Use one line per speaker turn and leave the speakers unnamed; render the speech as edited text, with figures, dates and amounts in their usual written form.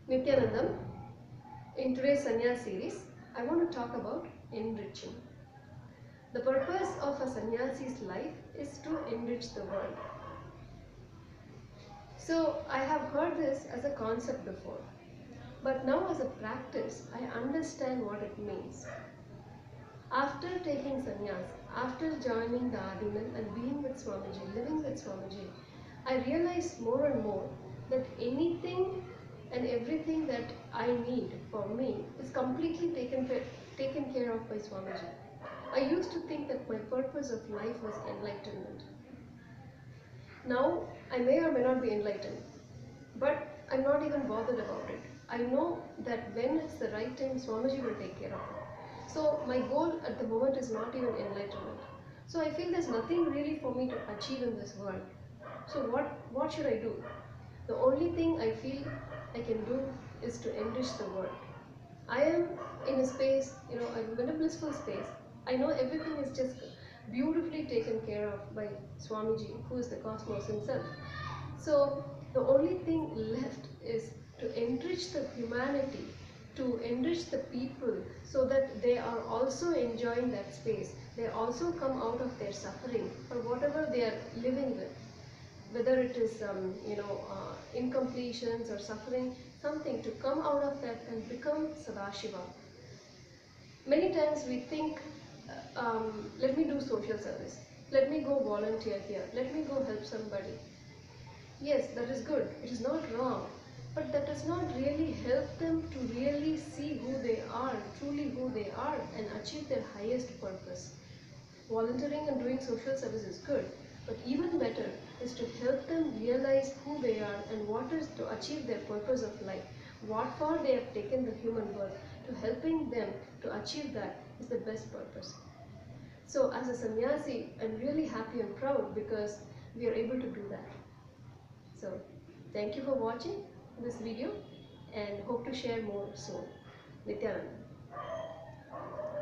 Nityanandam. In today's Sannyas series, I want to talk about enriching. The purpose of a sannyasi's life is to enrich the world. So I have heard this as a concept before, but now as a practice, I understand what it means. After taking sannyas, after joining the Adiman and being with Swamiji, living with Swamiji, I realized more and more that anything and everything that I need for me is completely taken care of by Swamiji. I used to think that my purpose of life was enlightenment. Now, I may or may not be enlightened, but I'm not even bothered about it. I know that when it's the right time, Swamiji will take care of it. So, my goal at the moment is not even enlightenment. So, I feel there's nothing really for me to achieve in this world. So, what should I do? The only thing I feel I can do is to enrich the world. I am in a space, I'm in a blissful space. I know everything is just beautifully taken care of by Swamiji, who is the cosmos himself. So the only thing left is to enrich the humanity, to enrich the people so that they are also enjoying that space. They also come out of their suffering or whatever they are living with, whether it is incompletions or suffering, something to come out of that and become Sadashiva. Many times we think, let me do social service, let me go volunteer here, let me go help somebody. Yes, that is good, it is not wrong, but that does not really help them to really see who they are, truly who they are, and achieve their highest purpose. Volunteering and doing social service is good, but even better is to help them realize who they are and what is to achieve their purpose of life. What for they have taken the human birth, to helping them to achieve that is the best purpose. So as a sannyasi, I'm really happy and proud because we are able to do that. So thank you for watching this video and hope to share more soon. Nityananda.